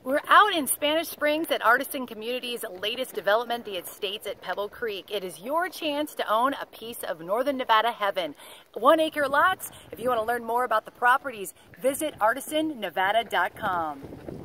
We're out in Spanish Springs at Artisan Community's latest development, the Estates at Pebble Creek. It is your chance to own a piece of Northern Nevada heaven. 1-acre lots. If you want to learn more about the properties, visit artisannevada.com.